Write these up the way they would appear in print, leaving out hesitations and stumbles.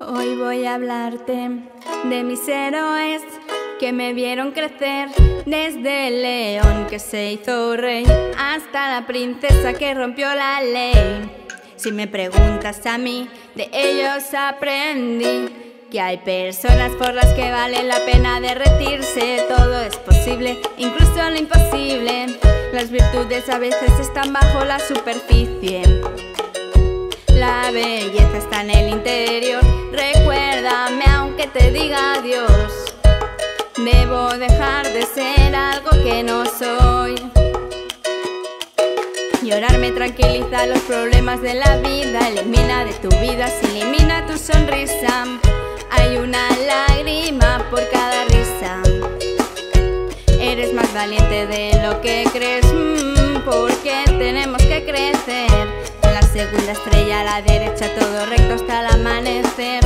Hoy voy a hablarte de mis héroes que me vieron crecer, desde el león que se hizo rey hasta la princesa que rompió la ley. Si me preguntas a mí, de ellos aprendí que hay personas por las que vale la pena derretirse. Todo es posible, incluso lo imposible. Las virtudes a veces están bajo la superficie. La belleza está en el interior. Recuérdame aunque te diga adiós. Debo dejar de ser algo que no soy. Llorar me tranquiliza los problemas de la vida. Elimina de tu vida, se elimina tu sonrisa. Hay una lágrima por cada risa. Eres más valiente de lo que crees, porque tenemos que crecer. La segunda estrella a la derecha, todo recto hasta el amanecer.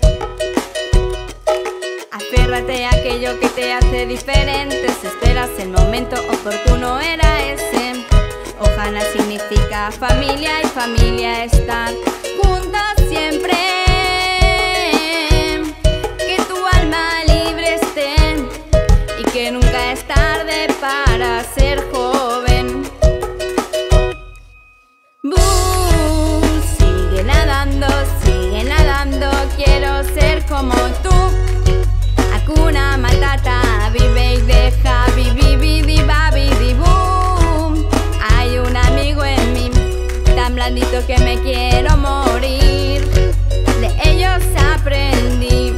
Aférrate a aquello que te hace diferente. Si esperas el momento oportuno, era ese. Ohana significa familia y familia estar juntas siempre. Que tu alma libre esté y que nunca es tarde para ser joven. Sigue nadando, quiero ser como tú. Hakuna Matata, vive y deja, bidi babidi boom. Hay un amigo en mí, tan blandito que me quiero morir. De ellos aprendí.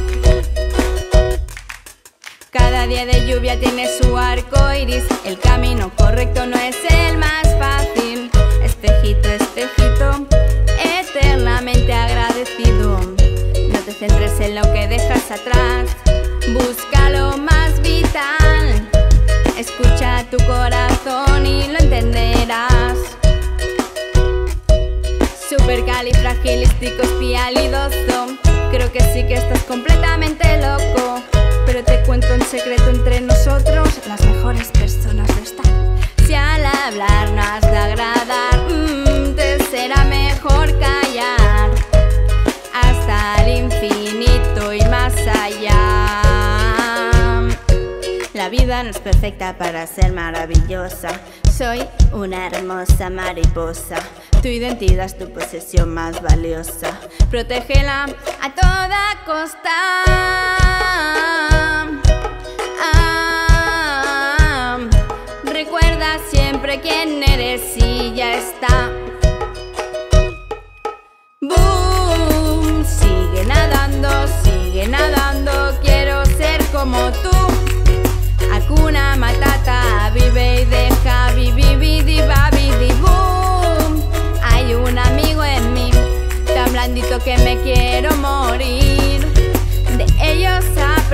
Cada día de lluvia tiene su arco iris. El camino correcto no es el más fácil. Espejito, espejito, eternamente agradecido. No te centres en lo que dejas atrás. Busca lo más vital. Escucha tu corazón y lo entenderás. Supercalifragilisticoespialidoso. Creo que sí que estás completamente loco. Pero te cuento un secreto entre nosotros: las mejores personas lo están. Si al hablar no has de agradar, te será mejor callar. Hasta el infinito y más allá. La vida no es perfecta para ser maravillosa. Soy una hermosa mariposa. Tu identidad es tu posesión más valiosa. Protégela a toda costa. Recuerda siempre quién eres y ya está. Boom, sigue nadando, quiero ser como tú. Hakuna Matata, vive y deja, bidi babidi boom. Hay un amigo en mí, tan blandito que me quiero morir. De ellos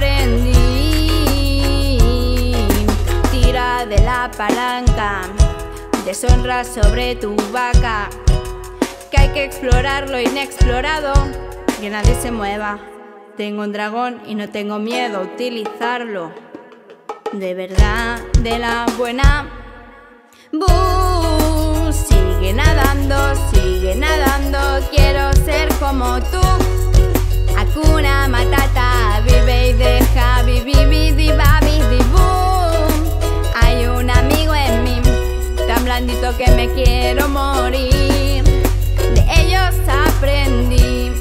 aprendí. Tira de la palanca, deshonra sobre tu vaca. Que hay que explorar lo inexplorado, que nadie se mueva. Tengo un dragón y no tengo miedo a utilizarlo. De verdad, de la buena. Sigue nadando, quiero ser como tú. Hakuna Matata, vive y deja, bidi babidi boom. Hay un amigo en mí, tan blandito que me quiero morir. De ellos aprendí.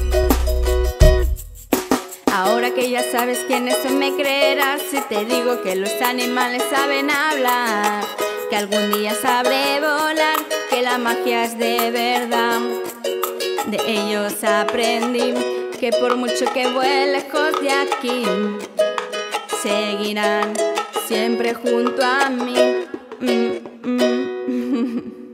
Ahora que ya sabes quiénes son, me creerás si te digo que los animales saben hablar, que algún día sabré volar, que la magia es de verdad. De ellos aprendí que por mucho que vuele lejos de aquí, seguirán siempre junto a mí.